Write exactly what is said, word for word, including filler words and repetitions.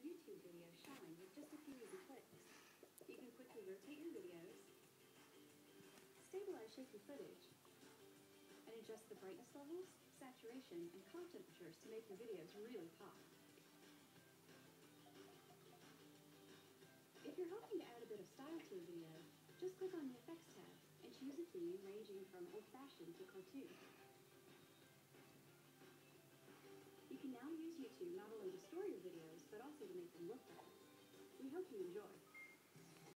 YouTube videos shine with just a few easy clicks. You can quickly rotate your videos, stabilize shaky footage, and adjust the brightness levels, saturation, and color temperatures to make your videos really pop. If you're hoping to add a bit of style to a video, just click on the Effects tab and choose a theme ranging from old-fashioned to cartoon. You can now use YouTube not only to store your videos, but also to make them look better. We hope you enjoy.